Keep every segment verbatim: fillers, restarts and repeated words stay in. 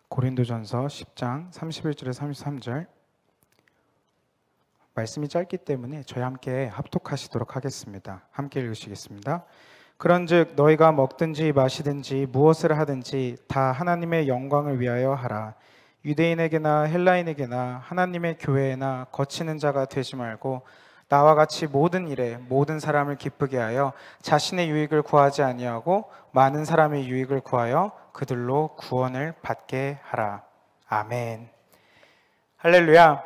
고린도전서 십 장 삼십일 절에서 삼십삼 절. 말씀이 짧기 때문에 저희 함께 합독하시도록 하겠습니다. 함께 읽으시겠습니다. 그런즉 너희가 먹든지 마시든지 무엇을 하든지 다 하나님의 영광을 위하여 하라. 유대인에게나 헬라인에게나 하나님의 교회에나 거치는 자가 되지 말고 나와 같이 모든 일에 모든 사람을 기쁘게 하여 자신의 유익을 구하지 아니하고 많은 사람의 유익을 구하여 그들로 구원을 받게 하라. 아멘. 할렐루야.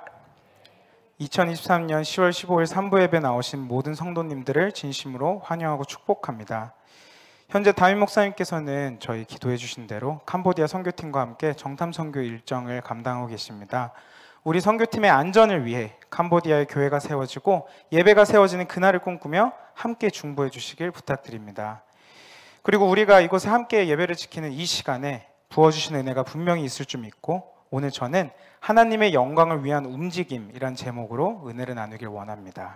이천이십삼 년 시월 십오일 삼부 예배 나오신 모든 성도님들을 진심으로 환영하고 축복합니다. 현재 담임 목사님께서는 저희 기도해 주신 대로 캄보디아 선교팀과 함께 정탐 선교 일정을 감당하고 계십니다. 우리 선교팀의 안전을 위해 캄보디아의 교회가 세워지고 예배가 세워지는 그날을 꿈꾸며 함께 중보해 주시길 부탁드립니다. 그리고 우리가 이곳에 함께 예배를 지키는 이 시간에 부어주신 은혜가 분명히 있을 줄 믿고 오늘 저는 하나님의 영광을 위한 움직임이란 제목으로 은혜를 나누길 원합니다.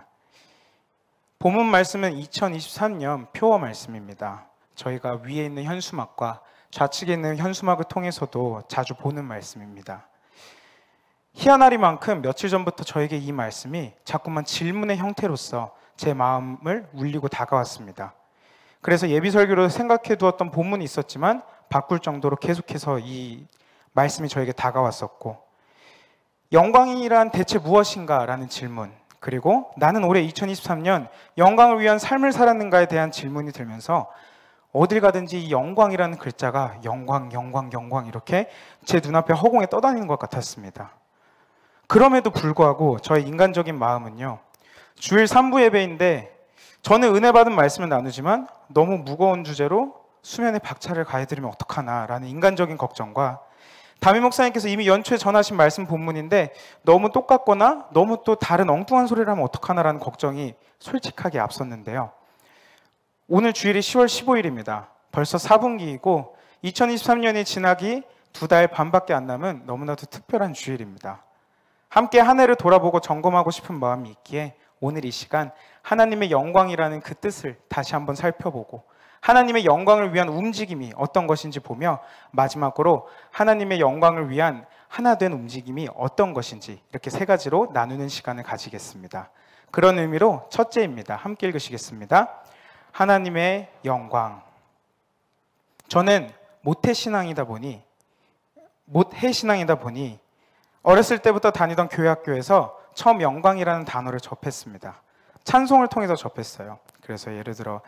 본문 말씀은 이천이십삼 년 표어 말씀입니다. 저희가 위에 있는 현수막과 좌측에 있는 현수막을 통해서도 자주 보는 말씀입니다. 희한하리만큼 며칠 전부터 저에게 이 말씀이 자꾸만 질문의 형태로서 제 마음을 울리고 다가왔습니다. 그래서 예비 설교로 생각해 두었던 본문이 있었지만 바꿀 정도로 계속해서 이 말씀이 저에게 다가왔었고, 영광이란 대체 무엇인가? 라는 질문, 그리고 나는 올해 이천이십삼 년 영광을 위한 삶을 살았는가에 대한 질문이 들면서 어딜 가든지 이 영광이라는 글자가 영광, 영광, 영광 이렇게 제 눈앞에 허공에 떠다니는 것 같았습니다. 그럼에도 불구하고 저의 인간적인 마음은요, 주일 삼부 예배인데 저는 은혜 받은 말씀을 나누지만 너무 무거운 주제로 수면에 박차를 가해드리면 어떡하나 라는 인간적인 걱정과 담임 목사님께서 이미 연초에 전하신 말씀 본문인데 너무 똑같거나 너무 또 다른 엉뚱한 소리를 하면 어떡하나 라는 걱정이 솔직하게 앞섰는데요. 오늘 주일이 시월 십오일입니다. 벌써 사분기이고 이천이십삼 년이 지나기 두 달 반밖에 안 남은 너무나도 특별한 주일입니다. 함께 한 해를 돌아보고 점검하고 싶은 마음이 있기에 오늘 이 시간 하나님의 영광이라는 그 뜻을 다시 한번 살펴보고 하나님의 영광을 위한 움직임이 어떤 것인지 보며 마지막으로 하나님의 영광을 위한 하나된 움직임이 어떤 것인지 이렇게 세 가지로 나누는 시간을 가지겠습니다. 그런 의미로 첫째입니다. 함께 읽으시겠습니다. 하나님의 영광. 저는 모태신앙이다 보니 모태신앙이다 보니 어렸을 때부터 다니던 교회 학교에서 처음 영광이라는 단어를 접했습니다. 찬송을 통해서 접했어요. 그래서 예를 들어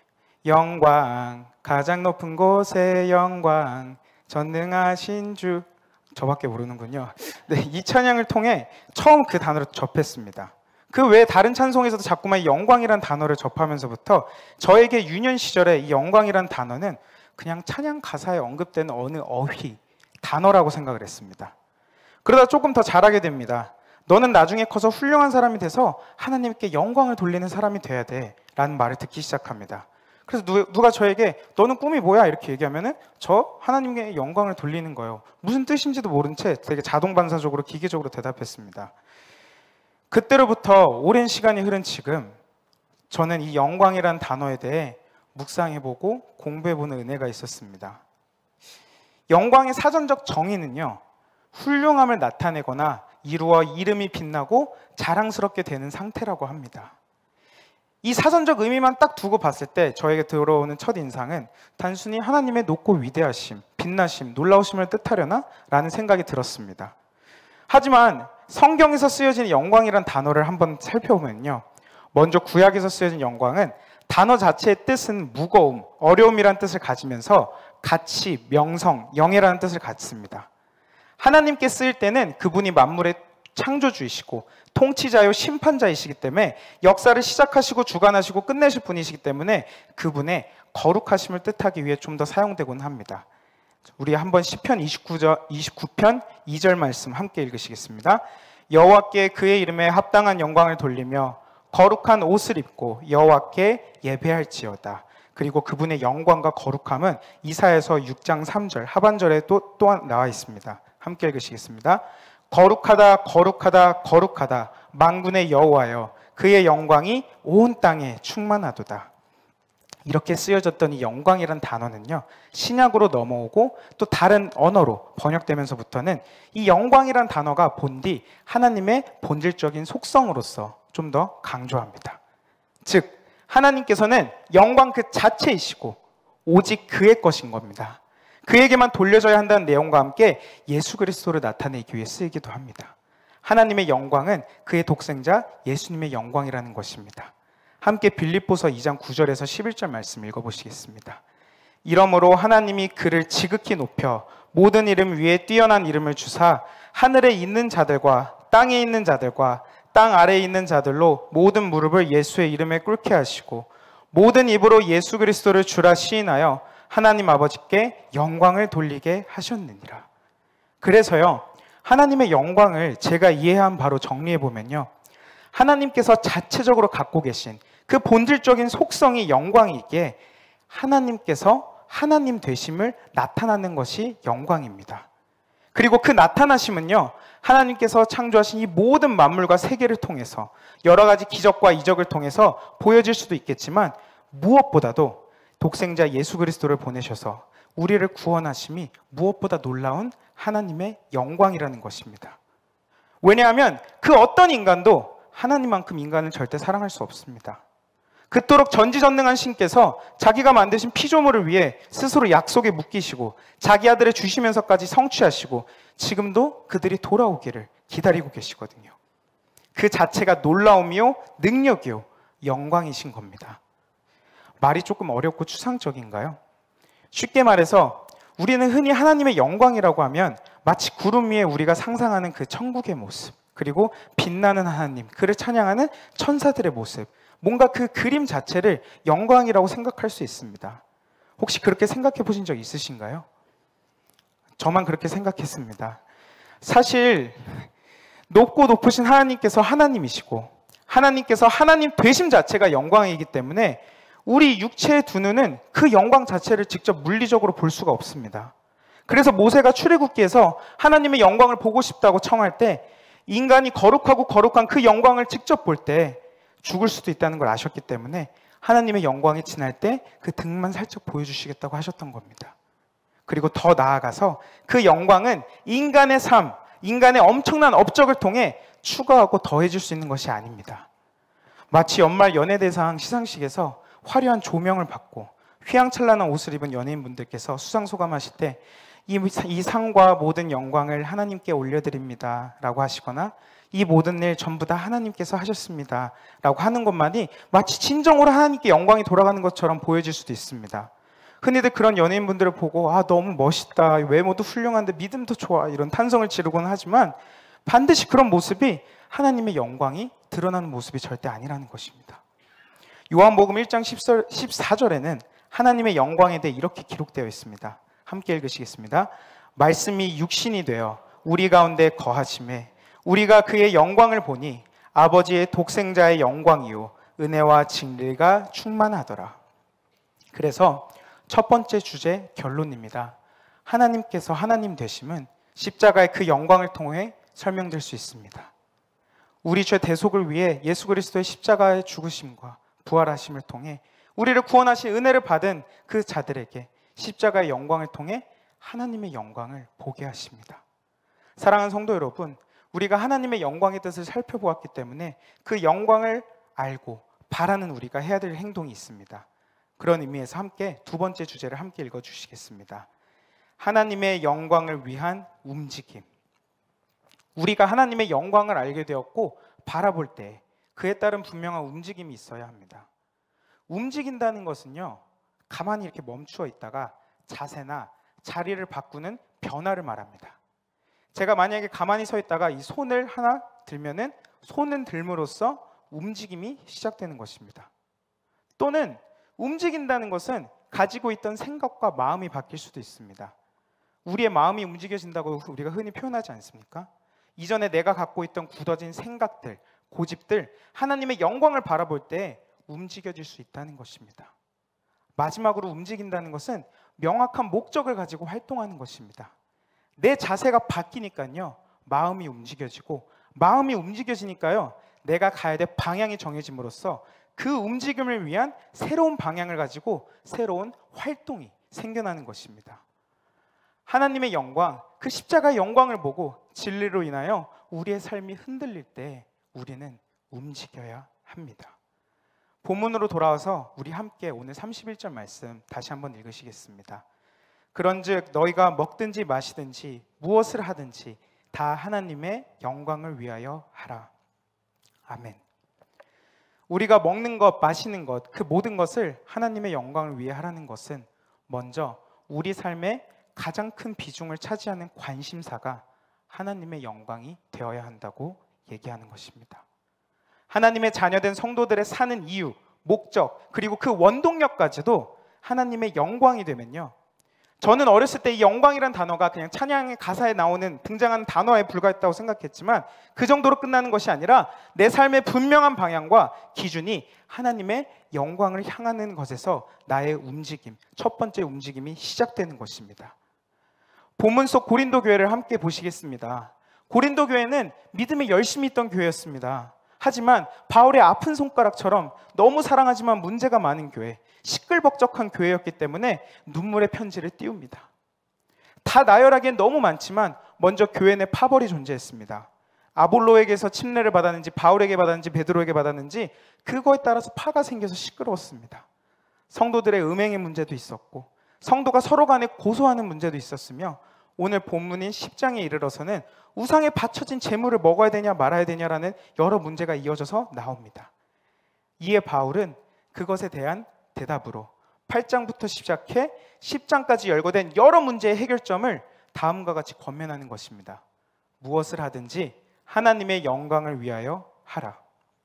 영광, 가장 높은 곳에 영광, 전능하신 주, 저밖에 모르는군요. 네, 이 찬양을 통해 처음 그 단어를 접했습니다. 그 외에 다른 찬송에서도 자꾸만 이 영광이라는 단어를 접하면서부터 저에게 유년 시절에 이 영광이라는 단어는 그냥 찬양 가사에 언급되는 어느 어휘, 단어라고 생각을 했습니다. 그러다 조금 더 잘하게 됩니다. 너는 나중에 커서 훌륭한 사람이 돼서 하나님께 영광을 돌리는 사람이 돼야 돼 라는 말을 듣기 시작합니다. 그래서 누가 저에게 너는 꿈이 뭐야? 이렇게 얘기하면은 저 하나님께 영광을 돌리는 거예요. 무슨 뜻인지도 모른 채 되게 자동반사적으로 기계적으로 대답했습니다. 그때로부터 오랜 시간이 흐른 지금 저는 이 영광이라는 단어에 대해 묵상해보고 공부해보는 은혜가 있었습니다. 영광의 사전적 정의는요, 훌륭함을 나타내거나 이루어 이름이 빛나고 자랑스럽게 되는 상태라고 합니다. 이 사전적 의미만 딱 두고 봤을 때 저에게 들어오는 첫 인상은 단순히 하나님의 높고 위대하심, 빛나심, 놀라우심을 뜻하려나? 라는 생각이 들었습니다. 하지만 성경에서 쓰여진 영광이란 단어를 한번 살펴보면요, 먼저 구약에서 쓰여진 영광은 단어 자체의 뜻은 무거움, 어려움이라는 뜻을 가지면서 가치, 명성, 영예라는 뜻을 갖습니다. 하나님께 쓰일 때는 그분이 만물의 창조주이시고 통치자요 심판자이시기 때문에 역사를 시작하시고 주관하시고 끝내실 분이시기 때문에 그분의 거룩하심을 뜻하기 위해 좀 더 사용되곤 합니다. 우리 한번 시편 이십구 편 이 절 말씀 함께 읽으시겠습니다. 여호와께 그의 이름에 합당한 영광을 돌리며 거룩한 옷을 입고 여호와께 예배할지어다. 그리고 그분의 영광과 거룩함은 이사야서 육 장 삼 절 하반절에 또 또한 나와 있습니다. 함께 읽으시겠습니다. 거룩하다 거룩하다 거룩하다 만군의 여호와여 그의 영광이 온 땅에 충만하도다. 이렇게 쓰여졌던 이 영광이란 단어는요, 신약으로 넘어오고 또 다른 언어로 번역되면서부터는 이 영광이란 단어가 본디 하나님의 본질적인 속성으로서 좀 더 강조합니다. 즉 하나님께서는 영광 그 자체이시고 오직 그의 것인 겁니다. 그에게만 돌려져야 한다는 내용과 함께 예수 그리스도를 나타내기 위해 쓰이기도 합니다. 하나님의 영광은 그의 독생자 예수님의 영광이라는 것입니다. 함께 빌립보서 이 장 구 절에서 십일 절 말씀 읽어보시겠습니다. 이러므로 하나님이 그를 지극히 높여 모든 이름 위에 뛰어난 이름을 주사 하늘에 있는 자들과 땅에 있는 자들과 땅 아래에 있는 자들로 모든 무릎을 예수의 이름에 꿇게 하시고 모든 입으로 예수 그리스도를 주라 시인하여 하나님 아버지께 영광을 돌리게 하셨느니라. 그래서요, 하나님의 영광을 제가 이해한 바로 정리해보면요, 하나님께서 자체적으로 갖고 계신 그 본질적인 속성이 영광이기에 하나님께서 하나님 되심을 나타나는 것이 영광입니다. 그리고 그 나타나심은요, 하나님께서 창조하신 이 모든 만물과 세계를 통해서 여러 가지 기적과 이적을 통해서 보여질 수도 있겠지만 무엇보다도 독생자 예수 그리스도를 보내셔서 우리를 구원하심이 무엇보다 놀라운 하나님의 영광이라는 것입니다. 왜냐하면 그 어떤 인간도 하나님만큼 인간을 절대 사랑할 수 없습니다. 그토록 전지전능한 신께서 자기가 만드신 피조물을 위해 스스로 약속에 묶이시고 자기 아들을 주시면서까지 성취하시고 지금도 그들이 돌아오기를 기다리고 계시거든요. 그 자체가 놀라움이요, 능력이요, 영광이신 겁니다. 말이 조금 어렵고 추상적인가요? 쉽게 말해서 우리는 흔히 하나님의 영광이라고 하면 마치 구름 위에 우리가 상상하는 그 천국의 모습, 그리고 빛나는 하나님, 그를 찬양하는 천사들의 모습, 뭔가 그 그림 자체를 영광이라고 생각할 수 있습니다. 혹시 그렇게 생각해 보신 적 있으신가요? 저만 그렇게 생각했습니다. 사실 높고 높으신 하나님께서 하나님이시고 하나님께서 하나님 되심 자체가 영광이기 때문에 우리 육체의 두 눈은 그 영광 자체를 직접 물리적으로 볼 수가 없습니다. 그래서 모세가 출애굽기에서 하나님의 영광을 보고 싶다고 청할 때 인간이 거룩하고 거룩한 그 영광을 직접 볼 때 죽을 수도 있다는 걸 아셨기 때문에 하나님의 영광이 지날 때 그 등만 살짝 보여주시겠다고 하셨던 겁니다. 그리고 더 나아가서 그 영광은 인간의 삶, 인간의 엄청난 업적을 통해 추가하고 더해질 수 있는 것이 아닙니다. 마치 연말 연예대상 시상식에서 화려한 조명을 받고 휘황찬란한 옷을 입은 연예인분들께서 수상소감하실 때 이 이 상과 모든 영광을 하나님께 올려드립니다 라고 하시거나 이 모든 일 전부 다 하나님께서 하셨습니다 라고 하는 것만이 마치 진정으로 하나님께 영광이 돌아가는 것처럼 보여질 수도 있습니다. 흔히들 그런 연예인분들을 보고 아 너무 멋있다, 외모도 훌륭한데 믿음도 좋아, 이런 탄성을 지르곤 하지만 반드시 그런 모습이 하나님의 영광이 드러나는 모습이 절대 아니라는 것입니다. 요한복음 일 장 십사 절에는 하나님의 영광에 대해 이렇게 기록되어 있습니다. 함께 읽으시겠습니다. 말씀이 육신이 되어 우리 가운데 거하심에 우리가 그의 영광을 보니 아버지의 독생자의 영광이요 은혜와 진리가 충만하더라. 그래서 첫 번째 주제 결론입니다. 하나님께서 하나님 되심은 십자가의 그 영광을 통해 설명될 수 있습니다. 우리 죄 대속을 위해 예수 그리스도의 십자가의 죽으심과 부활하심을 통해 우리를 구원하신 은혜를 받은 그 자들에게 십자가의 영광을 통해 하나님의 영광을 보게 하십니다. 사랑하는 성도 여러분, 우리가 하나님의 영광의 뜻을 살펴보았기 때문에 그 영광을 알고 바라는 우리가 해야 될 행동이 있습니다. 그런 의미에서 함께 두 번째 주제를 함께 읽어주시겠습니다. 하나님의 영광을 위한 움직임. 우리가 하나님의 영광을 알게 되었고 바라볼 때 그에 따른 분명한 움직임이 있어야 합니다. 움직인다는 것은요, 가만히 이렇게 멈추어 있다가 자세나 자리를 바꾸는 변화를 말합니다. 제가 만약에 가만히 서 있다가 이 손을 하나 들면은 손은 들므로써 움직임이 시작되는 것입니다. 또는 움직인다는 것은 가지고 있던 생각과 마음이 바뀔 수도 있습니다. 우리의 마음이 움직여진다고 우리가 흔히 표현하지 않습니까? 이전에 내가 갖고 있던 굳어진 생각들, 고집들, 하나님의 영광을 바라볼 때 움직여질 수 있다는 것입니다. 마지막으로 움직인다는 것은 명확한 목적을 가지고 활동하는 것입니다. 내 자세가 바뀌니까요, 마음이 움직여지고 마음이 움직여지니까요, 내가 가야 될 방향이 정해짐으로써 그 움직임을 위한 새로운 방향을 가지고 새로운 활동이 생겨나는 것입니다. 하나님의 영광, 그 십자가의 영광을 보고 진리로 인하여 우리의 삶이 흔들릴 때 우리는 움직여야 합니다. 본문으로 돌아와서 우리 함께 오늘 삼십일 절 말씀 다시 한번 읽으시겠습니다. 그런즉 너희가 먹든지 마시든지 무엇을 하든지 다 하나님의 영광을 위하여 하라. 아멘. 우리가 먹는 것, 마시는 것, 그 모든 것을 하나님의 영광을 위해 하라는 것은 먼저 우리 삶의 가장 큰 비중을 차지하는 관심사가 하나님의 영광이 되어야 한다고 얘기하는 것입니다. 하나님의 자녀된 성도들의 사는 이유, 목적, 그리고 그 원동력까지도 하나님의 영광이 되면요, 저는 어렸을 때 이 영광이란 단어가 그냥 찬양의 가사에 나오는 등장하는 단어에 불과했다고 생각했지만 그 정도로 끝나는 것이 아니라 내 삶의 분명한 방향과 기준이 하나님의 영광을 향하는 것에서 나의 움직임, 첫 번째 움직임이 시작되는 것입니다. 본문 속 고린도 교회를 함께 보시겠습니다. 고린도 교회는 믿음에 열심히 있던 교회였습니다. 하지만 바울의 아픈 손가락처럼 너무 사랑하지만 문제가 많은 교회, 시끌벅적한 교회였기 때문에 눈물의 편지를 띄웁니다. 다 나열하기엔 너무 많지만 먼저 교회 내 파벌이 존재했습니다. 아볼로에게서 침례를 받았는지 바울에게 받았는지 베드로에게 받았는지 그거에 따라서 파가 생겨서 시끄러웠습니다. 성도들의 음행의 문제도 있었고 성도가 서로 간에 고소하는 문제도 있었으며 오늘 본문인 십 장에 이르러서는 우상에 바쳐진 재물을 먹어야 되냐 말아야 되냐라는 여러 문제가 이어져서 나옵니다. 이에 바울은 그것에 대한 대답으로 팔 장부터 시작해 십 장까지 열거된 여러 문제의 해결점을 다음과 같이 권면하는 것입니다. 무엇을 하든지 하나님의 영광을 위하여 하라.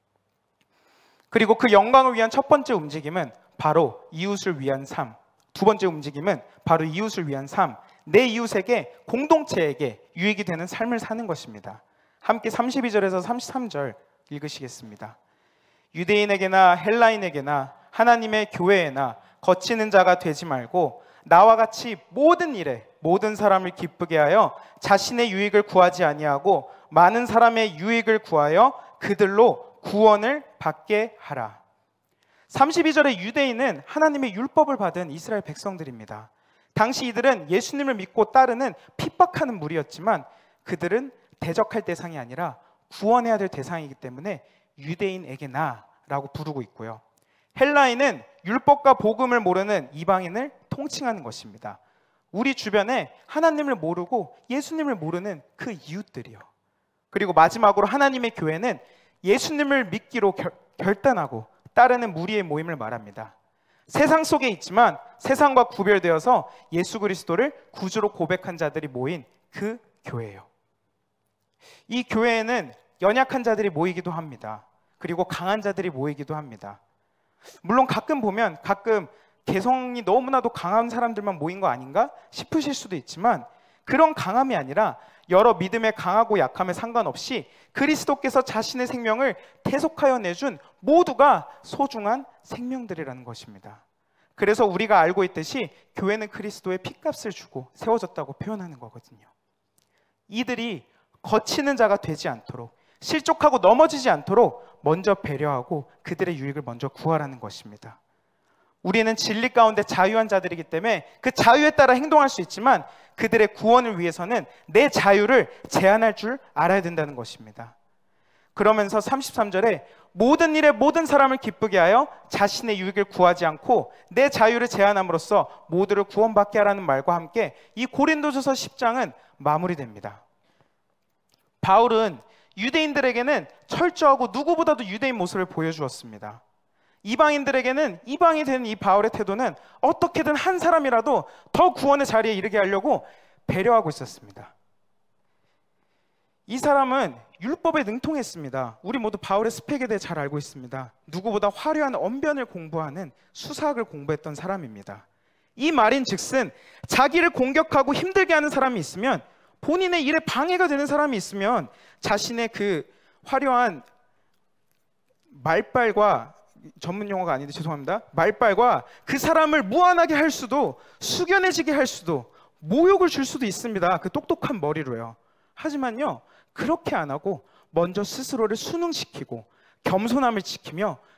그리고 그 영광을 위한 첫 번째 움직임은 바로 이웃을 위한 삶, 두 번째 움직임은 바로 이웃을 위한 삶, 내 이웃에게, 공동체에게 유익이 되는 삶을 사는 것입니다. 함께 삼십이 절에서 삼십삼 절 읽으시겠습니다. 유대인에게나 헬라인에게나 하나님의 교회에나 거치는 자가 되지 말고 나와 같이 모든 일에 모든 사람을 기쁘게 하여 자신의 유익을 구하지 아니하고 많은 사람의 유익을 구하여 그들로 구원을 받게 하라. 삼십이 절의 유대인은 하나님의 율법을 받은 이스라엘 백성들입니다. 당시 이들은 예수님을 믿고 따르는 핍박하는 무리였지만 그들은 대적할 대상이 아니라 구원해야 될 대상이기 때문에 유대인에게나 라고 부르고 있고요. 헬라인은 율법과 복음을 모르는 이방인을 통칭하는 것입니다. 우리 주변에 하나님을 모르고 예수님을 모르는 그 이웃들이요. 그리고 마지막으로 하나님의 교회는 예수님을 믿기로 결, 결단하고 따르는 무리의 모임을 말합니다. 세상 속에 있지만 세상과 구별되어서 예수 그리스도를 구주로 고백한 자들이 모인 그 교회예요. 이 교회에는 연약한 자들이 모이기도 합니다. 그리고 강한 자들이 모이기도 합니다. 물론 가끔 보면 가끔 개성이 너무나도 강한 사람들만 모인 거 아닌가 싶으실 수도 있지만 그런 강함이 아니라 여러 믿음의 강하고 약함에 상관없이 그리스도께서 자신의 생명을 대속하여 내준 모두가 소중한 생명들이라는 것입니다. 그래서 우리가 알고 있듯이 교회는 그리스도의 핏값을 주고 세워졌다고 표현하는 거거든요. 이들이 거치는 자가 되지 않도록, 실족하고 넘어지지 않도록 먼저 배려하고 그들의 유익을 먼저 구하라는 것입니다. 우리는 진리 가운데 자유한 자들이기 때문에 그 자유에 따라 행동할 수 있지만 그들의 구원을 위해서는 내 자유를 제한할 줄 알아야 된다는 것입니다. 그러면서 삼십삼 절에 모든 일에 모든 사람을 기쁘게 하여 자신의 유익을 구하지 않고 내 자유를 제한함으로써 모두를 구원받게 하라는 말과 함께 이 고린도전서 십 장은 마무리됩니다. 바울은 유대인들에게는 철저하고 누구보다도 유대인 모습을 보여주었습니다. 이방인들에게는 이방이 된 이 바울의 태도는 어떻게든 한 사람이라도 더 구원의 자리에 이르게 하려고 배려하고 있었습니다. 이 사람은 율법에 능통했습니다. 우리 모두 바울의 스펙에 대해 잘 알고 있습니다. 누구보다 화려한 언변을 공부하는 수사학을 공부했던 사람입니다. 이 말인 즉슨 자기를 공격하고 힘들게 하는 사람이 있으면, 본인의 일에 방해가 되는 사람이 있으면 자신의 그 화려한 말빨과, 전문 용어가 아닌데 죄송합니다, 말빨과 그 사람을 무한하게 할 수도, 숙연해지게 할 수도, 모욕을 줄 수도 있습니다. 그 똑똑한 머리로요. 하지만요, 그렇게 안 하고 먼저 스스로를 순응시키고 겸손함을 지키며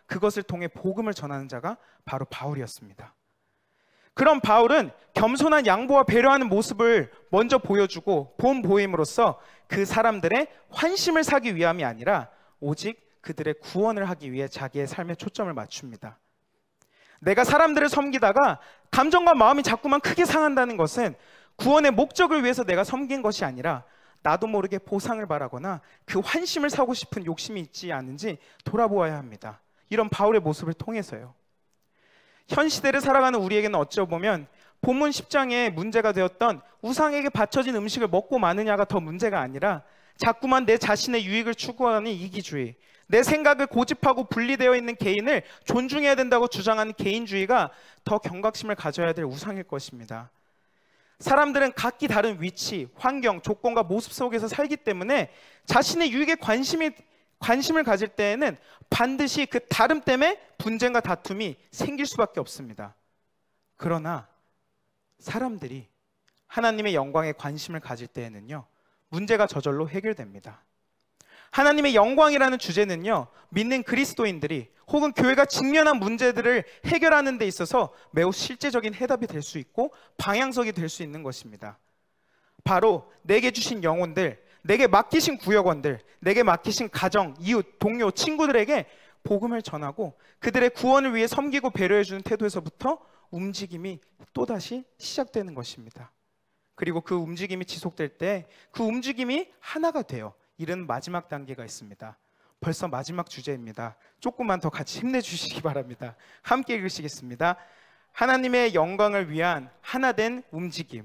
그것을 통해 복음을 전하는 자가 바로 바울이었습니다. 그런 바울은 겸손한 양보와 배려하는 모습을 먼저 보여주고 본보임으로써 그 사람들의 환심을 사기 위함이 아니라 오직 그들의 구원을 하기 위해 자기의 삶에 초점을 맞춥니다. 내가 사람들을 섬기다가 감정과 마음이 자꾸만 크게 상한다는 것은 구원의 목적을 위해서 내가 섬긴 것이 아니라 나도 모르게 보상을 바라거나 그 환심을 사고 싶은 욕심이 있지 않은지 돌아보아야 합니다. 이런 바울의 모습을 통해서요. 현 시대를 살아가는 우리에게는 어쩌보면 본문 십 장에 문제가 되었던 우상에게 바쳐진 음식을 먹고 마느냐가 더 문제가 아니라 자꾸만 내 자신의 유익을 추구하는 이기주의, 내 생각을 고집하고 분리되어 있는 개인을 존중해야 된다고 주장하는 개인주의가 더 경각심을 가져야 될 우상일 것입니다. 사람들은 각기 다른 위치, 환경, 조건과 모습 속에서 살기 때문에 자신의 유익에 관심이, 관심을 가질 때에는 반드시 그 다름 때문에 분쟁과 다툼이 생길 수밖에 없습니다. 그러나 사람들이 하나님의 영광에 관심을 가질 때에는요, 문제가 저절로 해결됩니다. 하나님의 영광이라는 주제는요, 믿는 그리스도인들이 혹은 교회가 직면한 문제들을 해결하는 데 있어서 매우 실제적인 해답이 될 수 있고 방향성이 될 수 있는 것입니다. 바로 내게 주신 영혼들, 내게 맡기신 구역원들, 내게 맡기신 가정, 이웃, 동료, 친구들에게 복음을 전하고 그들의 구원을 위해 섬기고 배려해주는 태도에서부터 움직임이 또다시 시작되는 것입니다. 그리고 그 움직임이 지속될 때 그 움직임이 하나가 돼요. 이런 마지막 단계가 있습니다. 벌써 마지막 주제입니다. 조금만 더 같이 힘내주시기 바랍니다. 함께 읽으시겠습니다. 하나님의 영광을 위한 하나된 움직임.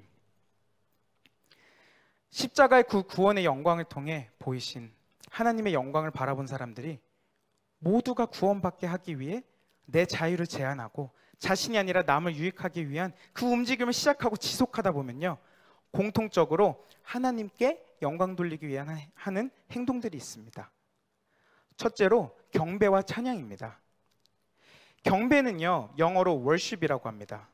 십자가의 그 구원의 영광을 통해 보이신 하나님의 영광을 바라본 사람들이 모두가 구원받게 하기 위해 내 자유를 제한하고 자신이 아니라 남을 유익하기 위한 그 움직임을 시작하고 지속하다 보면요, 공통적으로 하나님께 영광 돌리기 위한 하는 행동들이 있습니다. 첫째로 경배와 찬양입니다. 경배는요, 영어로 worship이라고 합니다.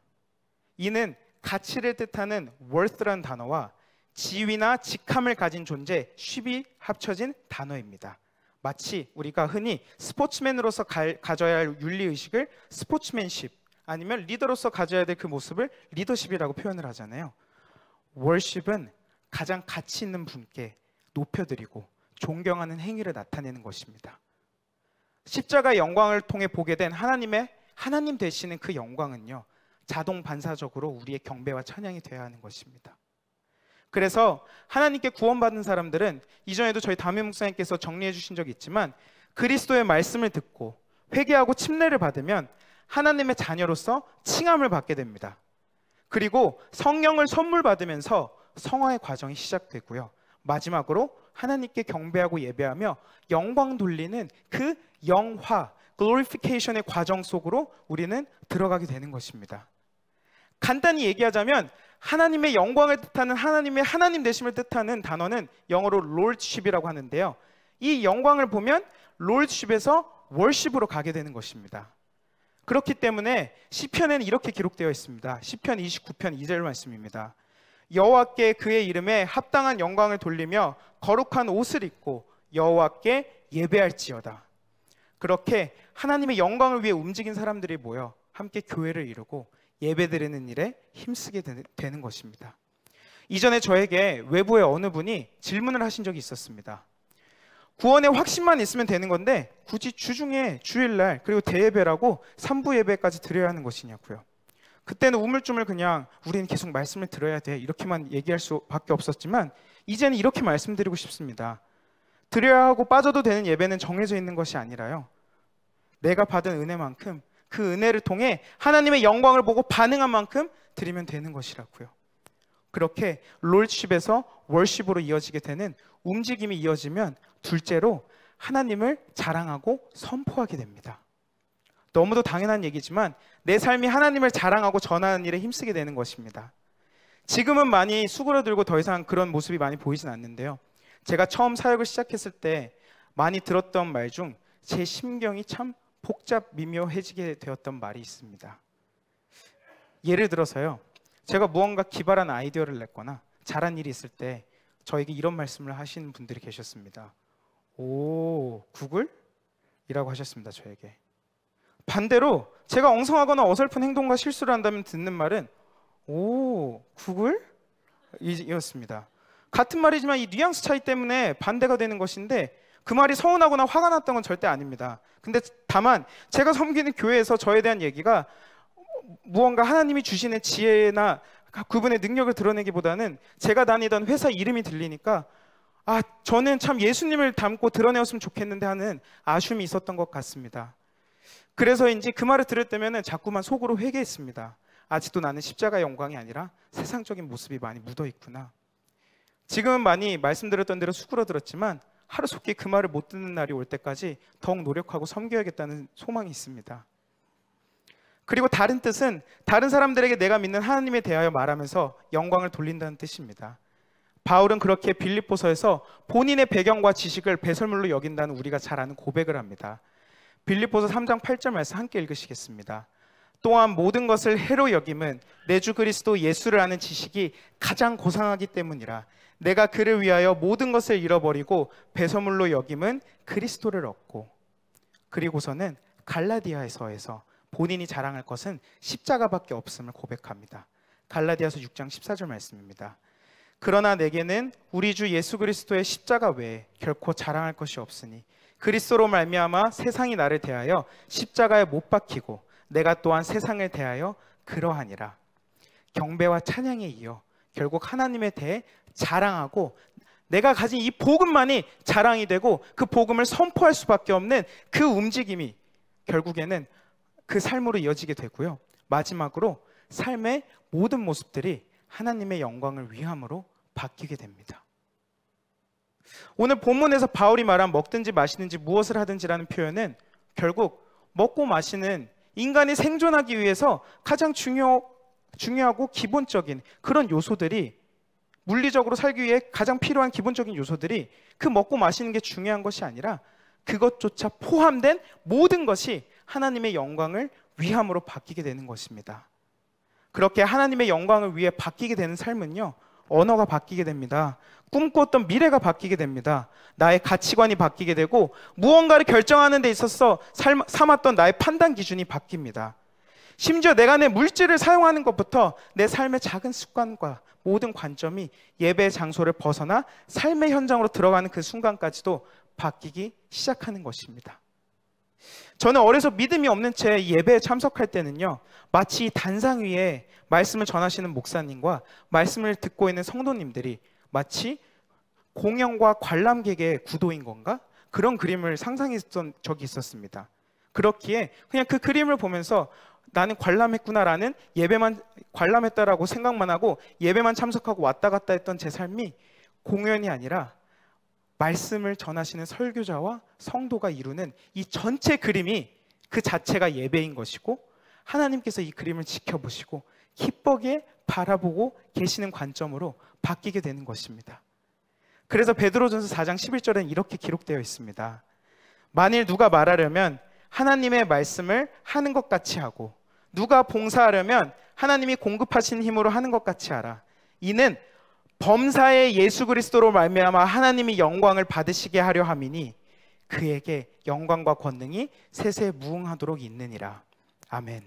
이는 가치를 뜻하는 worth라는 단어와 지위나 직함을 가진 존재, ship이 합쳐진 단어입니다. 마치 우리가 흔히 스포츠맨으로서 가, 가져야 할 윤리의식을 스포츠맨십, 아니면 리더로서 가져야 될 그 모습을 리더십이라고 표현을 하잖아요. worship은 가장 가치 있는 분께 높여드리고 존경하는 행위를 나타내는 것입니다. 십자가의 영광을 통해 보게 된 하나님의 하나님 되시는 그 영광은요, 자동 반사적으로 우리의 경배와 찬양이 되어야 하는 것입니다. 그래서 하나님께 구원받은 사람들은 이전에도 저희 담임 목사님께서 정리해 주신 적이 있지만 그리스도의 말씀을 듣고 회개하고 침례를 받으면 하나님의 자녀로서 칭함을 받게 됩니다. 그리고 성령을 선물 받으면서 성화의 과정이 시작되고요, 마지막으로 하나님께 경배하고 예배하며 영광 돌리는 그 영화, glorification의 과정 속으로 우리는 들어가게 되는 것입니다. 간단히 얘기하자면 하나님의 영광을 뜻하는, 하나님의 하나님 되심을 뜻하는 단어는 영어로 lordship이라고 하는데요, 이 영광을 보면 lordship에서 worship으로 가게 되는 것입니다. 그렇기 때문에 시편에는 이렇게 기록되어 있습니다. 시편 이십구 편 이 절 말씀입니다. 여호와께 그의 이름에 합당한 영광을 돌리며 거룩한 옷을 입고 여호와께 예배할지어다. 그렇게 하나님의 영광을 위해 움직인 사람들이 모여 함께 교회를 이루고 예배드리는 일에 힘쓰게 되는 것입니다. 이전에 저에게 외부의 어느 분이 질문을 하신 적이 있었습니다. 구원의 확신만 있으면 되는 건데 굳이 주중에 주일날 그리고 대예배라고 삼부 예배까지 드려야 하는 것이냐고요. 그때는 우물쭈물 그냥 우리는 계속 말씀을 들어야 돼 이렇게만 얘기할 수밖에 없었지만 이제는 이렇게 말씀드리고 싶습니다. 드려야 하고 빠져도 되는 예배는 정해져 있는 것이 아니라요, 내가 받은 은혜만큼 그 은혜를 통해 하나님의 영광을 보고 반응한 만큼 드리면 되는 것이라고요. 그렇게 롤십에서 월십으로 이어지게 되는 움직임이 이어지면 둘째로 하나님을 자랑하고 선포하게 됩니다. 너무도 당연한 얘기지만 내 삶이 하나님을 자랑하고 전하는 일에 힘쓰게 되는 것입니다. 지금은 많이 수그러들고 더 이상 그런 모습이 많이 보이진 않는데요, 제가 처음 사역을 시작했을 때 많이 들었던 말 중 제 심경이 참 복잡 미묘해지게 되었던 말이 있습니다. 예를 들어서요, 제가 무언가 기발한 아이디어를 냈거나 잘한 일이 있을 때 저에게 이런 말씀을 하시는 분들이 계셨습니다. 오, 구글? 이라고 하셨습니다. 저에게. 반대로 제가 엉성하거나 어설픈 행동과 실수를 한다면 듣는 말은 오, 구글? 이었습니다. 같은 말이지만 이 뉘앙스 차이 때문에 반대가 되는 것인데 그 말이 서운하거나 화가 났던 건 절대 아닙니다. 근데 다만 제가 섬기는 교회에서 저에 대한 얘기가 무언가 하나님이 주시는 지혜나 그분의 능력을 드러내기보다는 제가 다니던 회사 이름이 들리니까 아, 저는 참 예수님을 닮고 드러내었으면 좋겠는데 하는 아쉬움이 있었던 것 같습니다. 그래서인지 그 말을 들을 때면 자꾸만 속으로 회개했습니다. 아직도 나는 십자가의 영광이 아니라 세상적인 모습이 많이 묻어 있구나. 지금은 많이 말씀드렸던 대로 수그러들었지만 하루속히 그 말을 못 듣는 날이 올 때까지 더욱 노력하고 섬겨야겠다는 소망이 있습니다. 그리고 다른 뜻은 다른 사람들에게 내가 믿는 하나님에 대하여 말하면서 영광을 돌린다는 뜻입니다. 바울은 그렇게 빌립보서에서 본인의 배경과 지식을 배설물로 여긴다는 우리가 잘 아는 고백을 합니다. 빌립보서 삼 장 팔 절 말씀 함께 읽으시겠습니다. 또한 모든 것을 해로 여김은 내 주 그리스도 예수를 아는 지식이 가장 고상하기 때문이라. 내가 그를 위하여 모든 것을 잃어버리고 배설물로 여김은 그리스도를 얻고. 그리고서는 갈라디아서에서 본인이 자랑할 것은 십자가밖에 없음을 고백합니다. 갈라디아서 육 장 십사 절 말씀입니다. 그러나 내게는 우리 주 예수 그리스도의 십자가 외에 결코 자랑할 것이 없으니 그리스도로 말미암아 세상이 나를 대하여 십자가에 못 박히고 내가 또한 세상을 대하여 그러하니라. 경배와 찬양에 이어 결국 하나님에 대해 자랑하고 내가 가진 이 복음만이 자랑이 되고 그 복음을 선포할 수밖에 없는 그 움직임이 결국에는 그 삶으로 이어지게 되고요. 마지막으로 삶의 모든 모습들이 하나님의 영광을 위함으로 바뀌게 됩니다. 오늘 본문에서 바울이 말한 먹든지 마시든지 무엇을 하든지라는 표현은 결국 먹고 마시는 인간이 생존하기 위해서 가장 중요, 중요하고 기본적인 그런 요소들이, 물리적으로 살기 위해 가장 필요한 기본적인 요소들이 그 먹고 마시는 게 중요한 것이 아니라 그것조차 포함된 모든 것이 하나님의 영광을 위함으로 바뀌게 되는 것입니다. 그렇게 하나님의 영광을 위해 바뀌게 되는 삶은요, 언어가 바뀌게 됩니다. 꿈꿨던 미래가 바뀌게 됩니다. 나의 가치관이 바뀌게 되고 무언가를 결정하는 데 있어서 삶, 삼았던 나의 판단 기준이 바뀝니다. 심지어 내가 내 물질을 사용하는 것부터 내 삶의 작은 습관과 모든 관점이 예배의 장소를 벗어나 삶의 현장으로 들어가는 그 순간까지도 바뀌기 시작하는 것입니다. 저는 어려서 믿음이 없는 채 예배에 참석할 때는요, 마치 단상 위에 말씀을 전하시는 목사님과 말씀을 듣고 있는 성도님들이 마치 공연과 관람객의 구도인 건가? 그런 그림을 상상했던 적이 있었습니다. 그렇기에 그냥 그 그림을 보면서 나는 관람했구나라는, 예배만 관람했다라고 생각만 하고 예배만 참석하고 왔다 갔다 했던 제 삶이 공연이 아니라 말씀을 전하시는 설교자와 성도가 이루는 이 전체 그림이 그 자체가 예배인 것이고, 하나님께서 이 그림을 지켜보시고 기쁘게 바라보고 계시는 관점으로 바뀌게 되는 것입니다. 그래서 베드로전서 사 장 십일 절에는 이렇게 기록되어 있습니다. 만일 누가 말하려면 하나님의 말씀을 하는 것 같이 하고, 누가 봉사하려면 하나님이 공급하신 힘으로 하는 것 같이 하라. 이는 범사의 예수 그리스도로 말미암아 하나님이 영광을 받으시게 하려 함이니 그에게 영광과 권능이 세세 무궁하도록 있느니라. 아멘.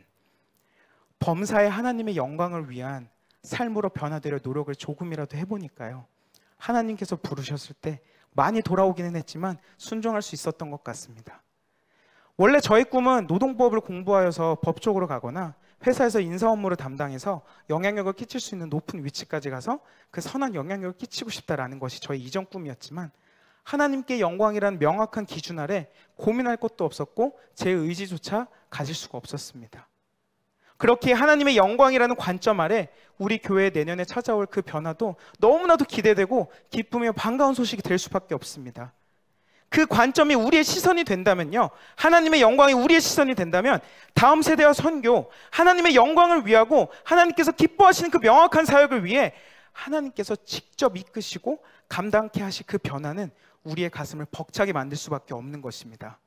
범사의 하나님의 영광을 위한 삶으로 변화되려 노력을 조금이라도 해보니까요, 하나님께서 부르셨을 때 많이 돌아오기는 했지만 순종할 수 있었던 것 같습니다. 원래 저의 꿈은 노동법을 공부하여서 법적으로 가거나 회사에서 인사 업무를 담당해서 영향력을 끼칠 수 있는 높은 위치까지 가서 그 선한 영향력을 끼치고 싶다라는 것이 저의 이전 꿈이었지만, 하나님께 영광이라는 명확한 기준 아래 고민할 것도 없었고 제 의지조차 가질 수가 없었습니다. 그렇게 하나님의 영광이라는 관점 아래 우리 교회 내년에 찾아올 그 변화도 너무나도 기대되고 기쁨이며 반가운 소식이 될 수밖에 없습니다. 그 관점이 우리의 시선이 된다면요, 하나님의 영광이 우리의 시선이 된다면 다음 세대와 선교, 하나님의 영광을 위하고 하나님께서 기뻐하시는 그 명확한 사역을 위해 하나님께서 직접 이끄시고 감당케 하실 그 변화는 우리의 가슴을 벅차게 만들 수밖에 없는 것입니다.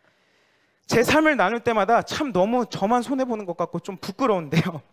제 삶을 나눌 때마다 참 너무 저만 손해보는 것 같고 좀 부끄러운데요,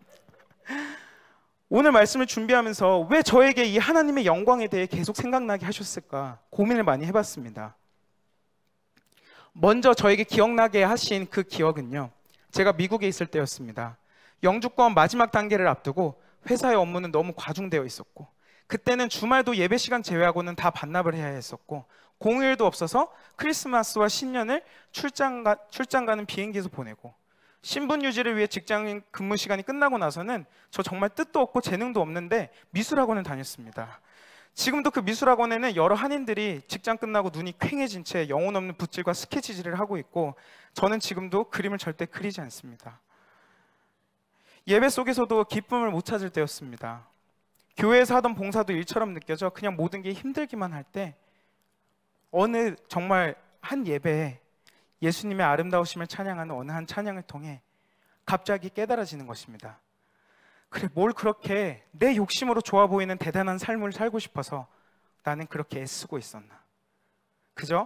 오늘 말씀을 준비하면서 왜 저에게 이 하나님의 영광에 대해 계속 생각나게 하셨을까 고민을 많이 해봤습니다. 먼저 저에게 기억나게 하신 그 기억은요, 제가 미국에 있을 때였습니다. 영주권 마지막 단계를 앞두고 회사의 업무는 너무 과중되어 있었고, 그때는 주말도 예배 시간 제외하고는 다 반납을 해야 했었고, 공휴일도 없어서 크리스마스와 신년을 출장, 가, 출장 가는 비행기에서 보내고, 신분 유지를 위해 직장 근무 시간이 끝나고 나서는 저 정말 뜻도 없고 재능도 없는데 미술학원을 다녔습니다. 지금도 그 미술학원에는 여러 한인들이 직장 끝나고 눈이 퀭해진 채 영혼 없는 붓질과 스케치질을 하고 있고, 저는 지금도 그림을 절대 그리지 않습니다. 예배 속에서도 기쁨을 못 찾을 때였습니다. 교회에서 하던 봉사도 일처럼 느껴져 그냥 모든 게 힘들기만 할 때, 어느 정말 한 예배에 예수님의 아름다우심을 찬양하는 어느 한 찬양을 통해 갑자기 깨달아지는 것입니다. 그래, 뭘 그렇게 내 욕심으로 좋아 보이는 대단한 삶을 살고 싶어서 나는 그렇게 애쓰고 있었나. 그저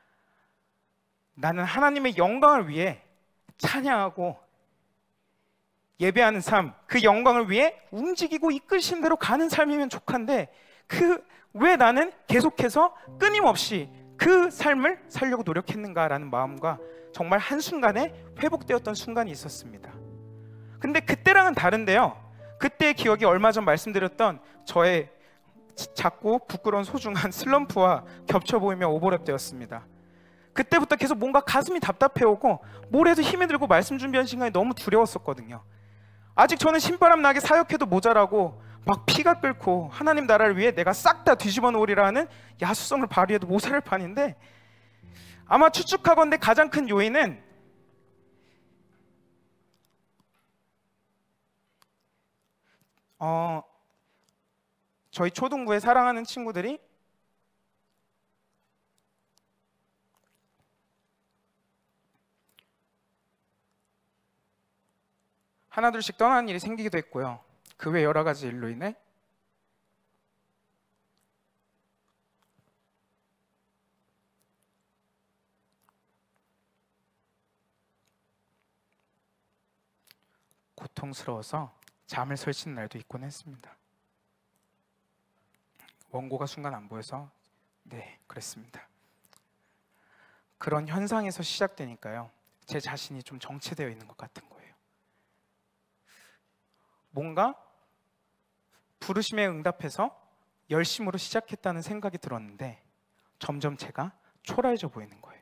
나는 하나님의 영광을 위해 찬양하고 예배하는 삶, 그 영광을 위해 움직이고 이끄신 대로 가는 삶이면 족한데, 그 왜 나는 계속해서 끊임없이 그 삶을 살려고 노력했는가라는 마음과 정말 한순간에 회복되었던 순간이 있었습니다. 근데 그때랑은 다른데요, 그때의 기억이 얼마 전 말씀드렸던 저의 작고 부끄러운 소중한 슬럼프와 겹쳐 보이며 오버랩되었습니다. 그때부터 계속 뭔가 가슴이 답답해오고 뭘 해도 힘이 들고 말씀 준비하는 시간이 너무 두려웠었거든요. 아직 저는 신바람 나게 사역해도 모자라고 막 피가 끓고 하나님 나라를 위해 내가 싹 다 뒤집어 놓으리라 하는 야수성을 발휘해도 모자랄 판인데, 아마 추측하건대 가장 큰 요인은 어, 저희 초등부에 사랑하는 친구들이 하나둘씩 떠나는 일이 생기기도 했고요. 그 외 여러 가지 일로 인해 고통스러워서 잠을 설치는 날도 있곤 했습니다. 원고가 순간 안 보여서 네, 그랬습니다. 그런 현상에서 시작되니까요, 제 자신이 좀 정체되어 있는 것 같은 거예요. 뭔가 부르심에 응답해서 열심으로 시작했다는 생각이 들었는데 점점 제가 초라해져 보이는 거예요.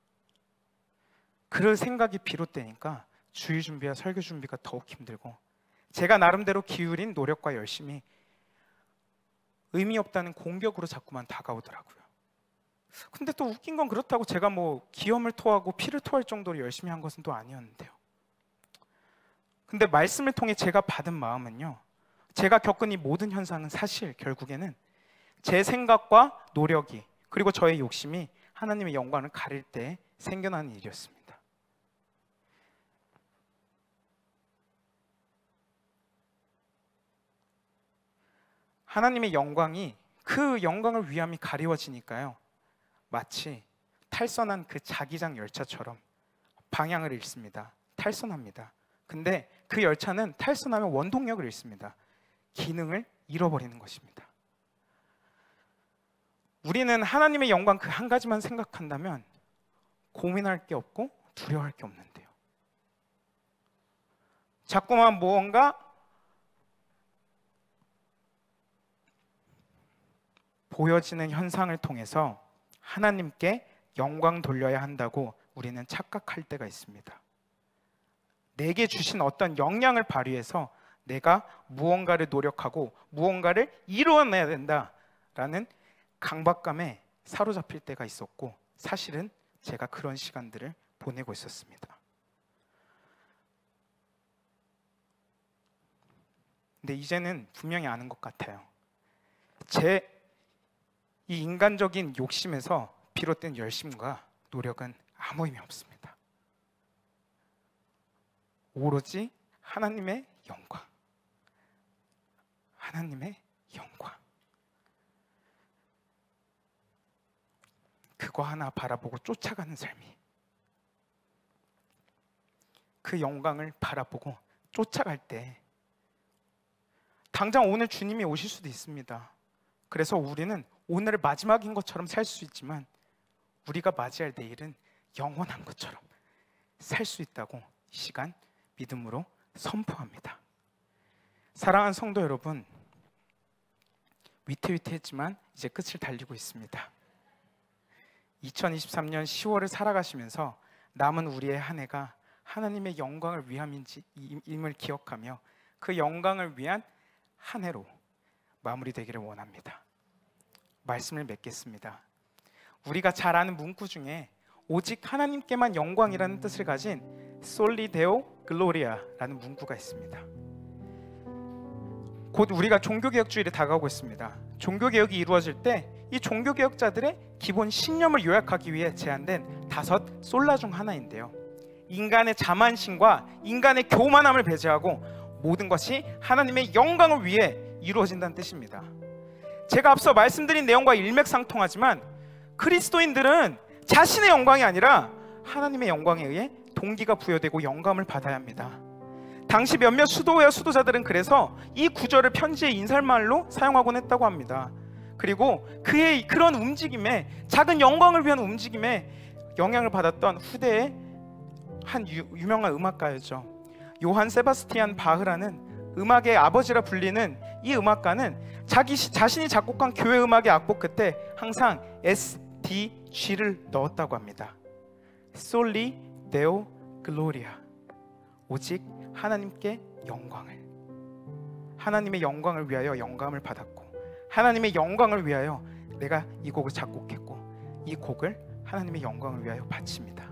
그 생각이 비롯되니까 주일 준비와 설교 준비가 더욱 힘들고, 제가 나름대로 기울인 노력과 열심이 의미 없다는 공격으로 자꾸만 다가오더라고요. 근데 또 웃긴 건 그렇다고 제가 뭐 기염을 토하고 피를 토할 정도로 열심히 한 것은 또 아니었는데요. 근데 말씀을 통해 제가 받은 마음은요, 제가 겪은 이 모든 현상은 사실 결국에는 제 생각과 노력이, 그리고 저의 욕심이 하나님의 영광을 가릴 때 생겨나는 일이었습니다. 하나님의 영광이, 그 영광을 위함이 가리워지니까요, 마치 탈선한 그 자기장 열차처럼 방향을 잃습니다. 탈선합니다. 근데 그 열차는 탈선하면 원동력을 잃습니다. 기능을 잃어버리는 것입니다. 우리는 하나님의 영광 그 한 가지만 생각한다면 고민할 게 없고 두려워할 게 없는데요, 자꾸만 무언가 보여지는 현상을 통해서 하나님께 영광 돌려야 한다고 우리는 착각할 때가 있습니다. 내게 주신 어떤 역량을 발휘해서 내가 무언가를 노력하고 무언가를 이루어내야 된다라는 강박감에 사로잡힐 때가 있었고, 사실은 제가 그런 시간들을 보내고 있었습니다. 근데 이제는 분명히 아는 것 같아요. 제 이 인간적인 욕심에서 비롯된 열심과 노력은 아무 의미 없습니다. 오로지 하나님의 영광, 하나님의 영광, 그거 하나 바라보고 쫓아가는 삶이, 그 영광을 바라보고 쫓아갈 때 당장 오늘 주님이 오실 수도 있습니다. 그래서 우리는 오늘을 마지막인 것처럼 살 수 있지만 우리가 맞이할 내일은 영원한 것처럼 살 수 있다고 시간 믿음으로 선포합니다. 사랑하는 성도 여러분, 위태위태했지만 이제 끝을 달리고 있습니다. 이천이십삼 년 시월을 살아가시면서 남은 우리의 한 해가 하나님의 영광을 위함임을 기억하며 그 영광을 위한 한 해로 마무리되기를 원합니다. 말씀을 맺겠습니다. 우리가 잘 아는 문구 중에 오직 하나님께만 영광이라는 뜻을 가진 솔리 데오 글로리아라는 문구가 있습니다. 곧 우리가 종교개혁주일에 다가오고 있습니다. 종교개혁이 이루어질 때 이 종교개혁자들의 기본 신념을 요약하기 위해 제안된 다섯 솔라 중 하나인데요, 인간의 자만심과 인간의 교만함을 배제하고 모든 것이 하나님의 영광을 위해 이루어진다는 뜻입니다. 제가 앞서 말씀드린 내용과 일맥상통하지만 그리스도인들은 자신의 영광이 아니라 하나님의 영광에 의해 동기가 부여되고 영감을 받아야 합니다. 당시 몇몇 수도와 수도자들은 그래서 이 구절을 편지의 인사말로 사용하곤 했다고 합니다. 그리고 그의 그런 움직임에, 작은 영광을 위한 움직임에 영향을 받았던 후대의 한 유, 유명한 음악가였죠. 요한 세바스티안 바흐라는 음악의 아버지라 불리는 이 음악가는 자기 자신이 작곡한 교회 음악의 악보 끝에 항상 에스 디 지를 넣었다고 합니다. 솔리 데오 글로리아, 오직 하나님께 영광을, 하나님의 영광을 위하여 영감을 받았고 하나님의 영광을 위하여 내가 이 곡을 작곡했고 이 곡을 하나님의 영광을 위하여 바칩니다.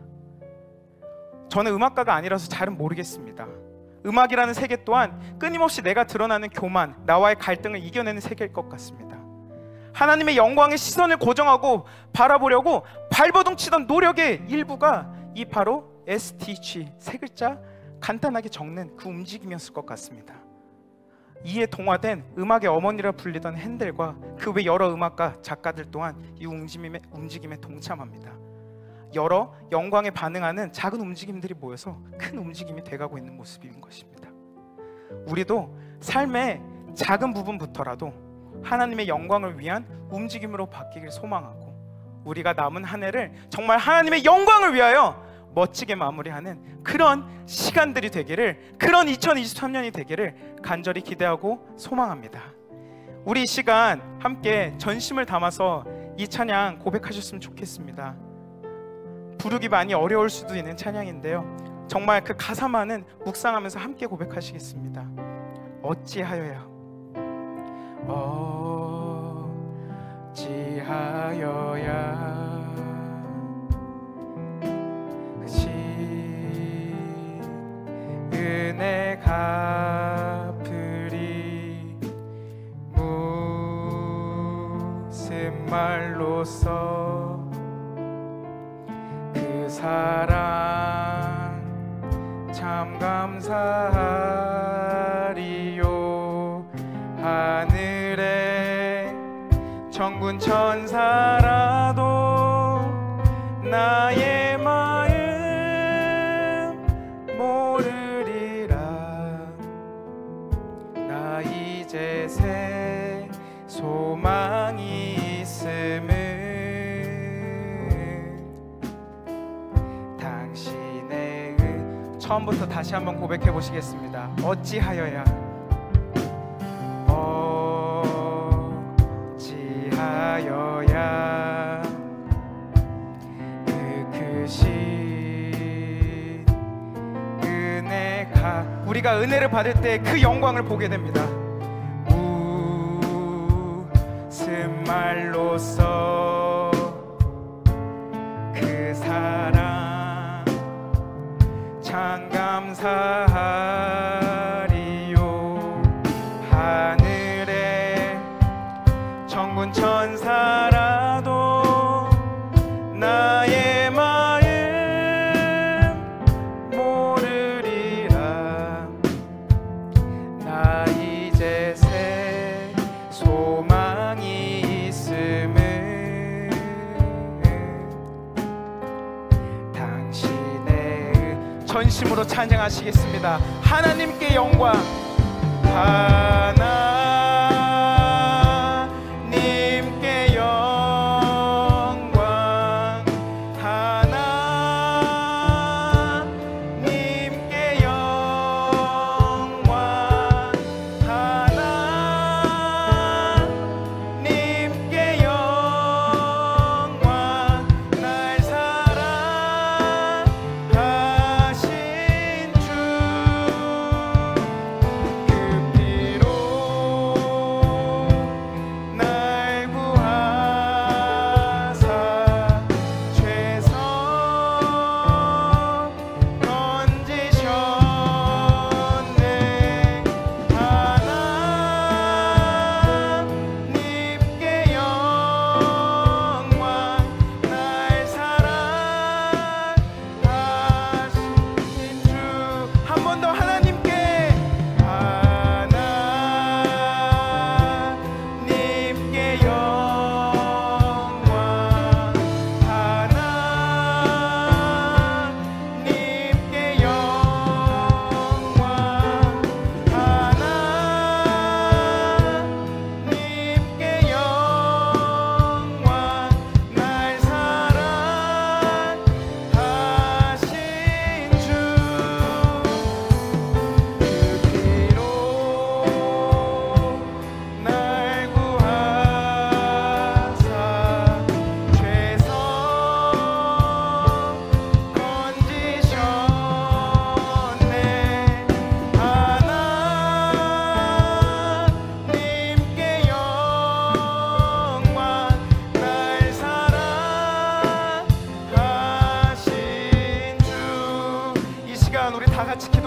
저는 음악가가 아니라서 잘은 모르겠습니다. 음악이라는 세계 또한 끊임없이 내가 드러나는 교만, 나와의 갈등을 이겨내는 세계일 것 같습니다. 하나님의 영광의 시선을 고정하고 바라보려고 발버둥 치던 노력의 일부가 이 바로 에스 티 지 세 글자 간단하게 적는 그 움직임이었을 것 같습니다. 이에 동화된 음악의 어머니라 불리던 핸델과 그 외 여러 음악가, 작가들 또한 이 움직임에, 움직임에 동참합니다. 여러 영광에 반응하는 작은 움직임들이 모여서 큰 움직임이 돼가고 있는 모습인 것입니다. 우리도 삶의 작은 부분부터라도 하나님의 영광을 위한 움직임으로 바뀌길 소망하고 우리가 남은 한 해를 정말 하나님의 영광을 위하여 멋지게 마무리하는 그런 시간들이 되기를, 그런 이천이십삼 년이 되기를 간절히 기대하고 소망합니다. 우리 이 시간 함께 전심을 담아서 이 찬양 고백하셨으면 좋겠습니다. 부르기 많이 어려울 수도 있는 찬양인데요, 정말 그 가사만은 묵상하면서 함께 고백하시겠습니다. 어찌하여야, 어찌하여야 은혜 갚으리, 무슨 말로써 그 사랑 참 감사하리요. 하늘에 천군 천사라도 나의 마음 이제 새 소망이 있음을 당신의 은 처음부터 다시 한번 고백해 보시겠습니다. 어찌하여야, 어찌하여야 그 크신 은혜가, 우리가 은혜를 받을 때 그 영광을 보게 됩니다. 무슨 말로써 그 사랑 참 감사하리요. 하늘에 천군 천사라도 나의 마음 모르리라. 나 이제 새 소망이 있음을 당신의 전심으로 찬양하시겠습니다. 하나님께 영광, 하나님께 영광, 하나님께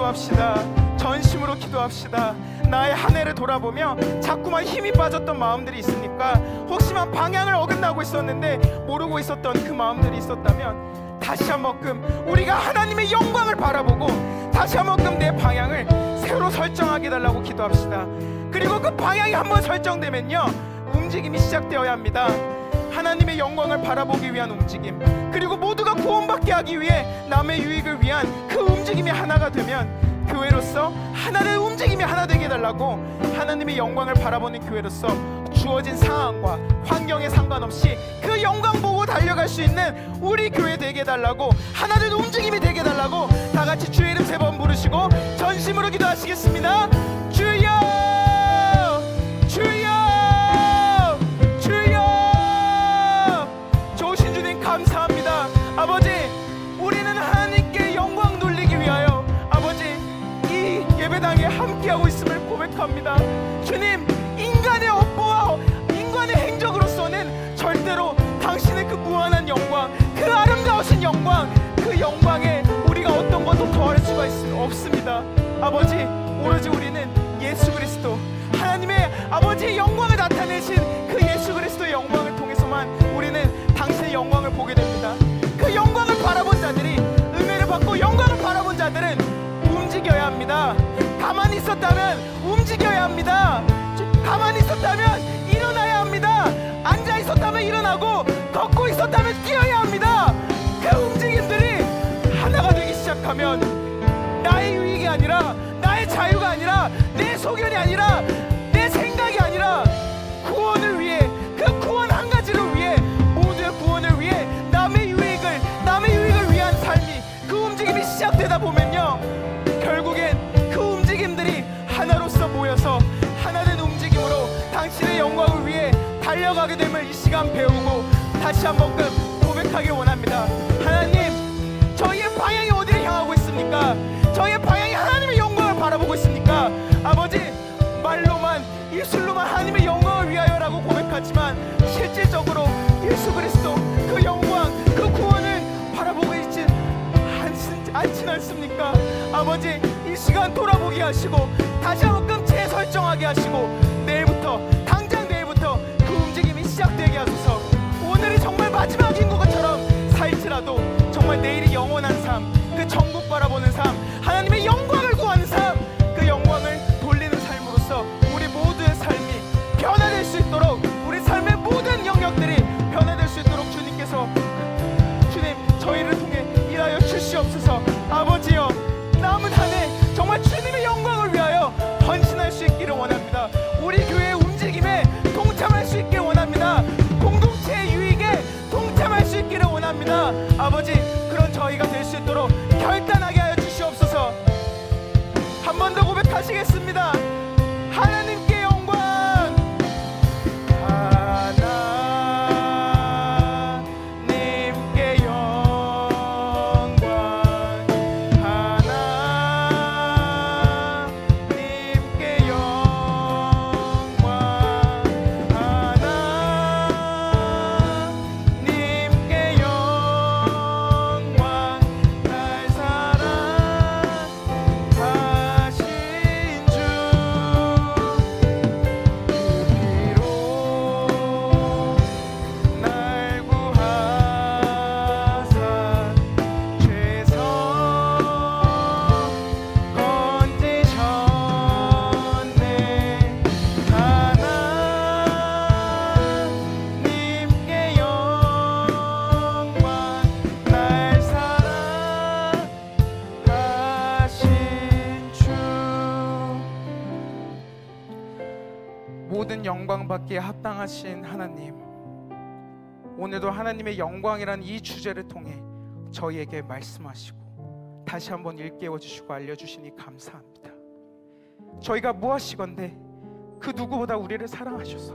기도합시다. 전심으로 기도합시다. 나의 한 해를 돌아보며 자꾸만 힘이 빠졌던 마음들이 있으니까, 혹시만 방향을 어긋나고 있었는데 모르고 있었던 그 마음들이 있었다면 다시 한 번끔 우리가 하나님의 영광을 바라보고 다시 한 번끔 내 방향을 새로 설정하게 달라고 기도합시다. 그리고 그 방향이 한번 설정되면요, 움직임이 시작되어야 합니다. 하나님의 영광을 바라보기 위한 움직임, 그리고 모두가 구원받게 하기 위해 남의 유익을 위한 그 움직임이 하나가 되면 교회로서 하나의 움직임이 하나 되게 해달라고, 하나님의 영광을 바라보는 교회로서 주어진 상황과 환경에 상관없이 그 영광 보고 달려갈 수 있는 우리 교회 되게 해달라고, 하나된 움직임이 되게 해달라고 다같이 주의 이름 세 번 부르시고 전심으로 기도하시겠습니다. 주여, 주여, 주여. 좋으신 주님 감사합니다. 아버지, 우리는 하나님께 영광 돌리기 위하여 아버지 이 예배당에 함께하고 있음을 고백합니다. 주님, 인간의 업보와 인간의 행적으로서는 절대로 당신의 그 무한한 영광, 그 아름다우신 영광, 그 영광에 우리가 어떤 것도 더할 수가 있, 없습니다. 아버지, 오로지 우리는 예수 그리스도, 하나님의 아버지의 영광을 나타내신 그 예수 그리스도의 영광을 통해서만 우리는 당신의 영광을 보게 됩니다. 그 영광을 바라본 자들이, 은혜를 받고 영광을 바라본 자들은 움직여야 합니다. 가만히 있었다면 움직여야 합니다. 가만히 있었다면 일어나야 합니다. 앉아 있었다면 일어나고, 걷고 있었다면 뛰어야 합니다. 그 움직임들이 하나가 되기 시작하면 나의 유익이 아니라, 나의 자유가 아니라, 내 소견이 아니라, 내 생각이 아니라 구원을 위해, 그 구원 한 가지를 위해, 모두의 구원을 위해 남의 유익을, 남의 유익을 위한 삶이, 그 움직임이 시작되다 보면요, 결국엔 그 움직임들이 하나로서 모여서 하나된 움직임으로 당신의 영광을 위해 달려가게 됨을 이 시간 배우고 다시 한 번끔 고백하기 원합니다. 하나님, 저희의 방향이 어디를 향하고 있습니까? 저희의 방향이 하나님의 영광을 바라보고 있습니까? 아버지, 말로만, 입술로만 하나님의 영광을 위하여라고 고백하지만 실질적으로 예수 그리스도 그 영광, 그 구원을 바라보고 있지 않진 않습니까? 아버지, 이 시간 돌아보게 하시고 다시 한번 재설정하게 하시고, 내일부터, 당장 내일부터 그 움직임이 시작되게 하소서. 오늘이 정말 마지막인 것처럼 살지라도 정말 내일이 영원한 삶, 그 천국 바라보는 삶, 하나님의 영광을 구하는 삶, 그 영광을 돌리는 삶으로서 우리 모두의 삶이 변화될 수 있도록, 우리 삶의 모든 영역들이 변화될 수 있도록 주님께서, 주님, 저희를 통해 일하여 주시옵소서. 아버지여, 남은 한 해 정말 주님의 영광을 위하여 헌신할 수 있기를 원합니다. 우리 교회의 움직임에 동참할 수 있기를 원합니다. 공동체의 유익에 동참할 수 있기를 원합니다. 아버지, 그런 저희가 될 수 있도록 결단하게 하여 주시옵소서. 한 번 더 고백하시겠습니다. 하나님께 영광, 하나님께 영광, 하나님께 영광, 하나님께 영광, 날 사랑하신 주, 그리로 날 구하사 죄서 건지셨네. 하나님께 영광, 날 사랑하신 주. 모든 영광 받기에 합당하신 하나님, 오늘도 하나님의 영광이라는 이 주제를 통해 저희에게 말씀하시고 다시 한번 일깨워 주시고 알려주시니 감사합니다. 저희가 무엇이건대 그 누구보다 우리를 사랑하셔서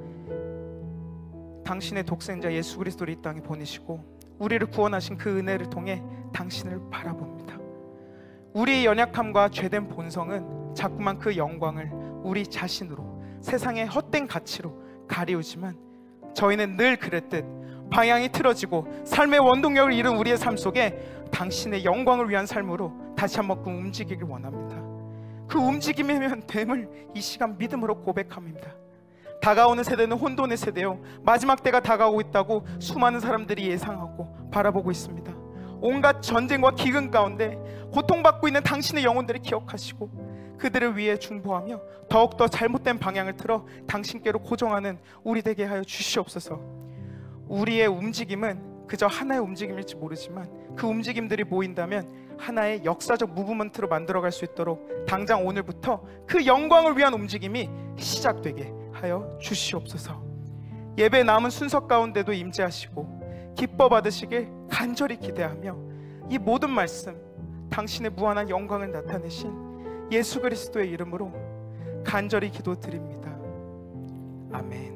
당신의 독생자 예수 그리스도를 이 땅에 보내시고 우리를 구원하신 그 은혜를 통해 당신을 바라봅니다. 우리의 연약함과 죄된 본성은 자꾸만 그 영광을 우리 자신으로, 세상의 헛된 가치로 가리우지만, 저희는 늘 그랬듯 방향이 틀어지고 삶의 원동력을 잃은 우리의 삶 속에 당신의 영광을 위한 삶으로 다시 한번 그 움직이길 원합니다. 그 움직임이면 됨을 이 시간 믿음으로 고백합니다. 다가오는 세대는 혼돈의 세대요, 마지막 때가 다가오고 있다고 수많은 사람들이 예상하고 바라보고 있습니다. 온갖 전쟁과 기근 가운데 고통받고 있는 당신의 영혼들을 기억하시고 그들을 위해 중보하며 더욱더 잘못된 방향을 틀어 당신께로 고정하는 우리 되게 하여 주시옵소서. 우리의 움직임은 그저 하나의 움직임일지 모르지만 그 움직임들이 모인다면 하나의 역사적 무브먼트로 만들어갈 수 있도록 당장 오늘부터 그 영광을 위한 움직임이 시작되게 하여 주시옵소서. 예배 남은 순서 가운데도 임재하시고 기뻐 받으시길 간절히 기대하며 이 모든 말씀 당신의 무한한 영광을 나타내신 예수 그리스도의 이름으로 간절히 기도드립니다. 아멘.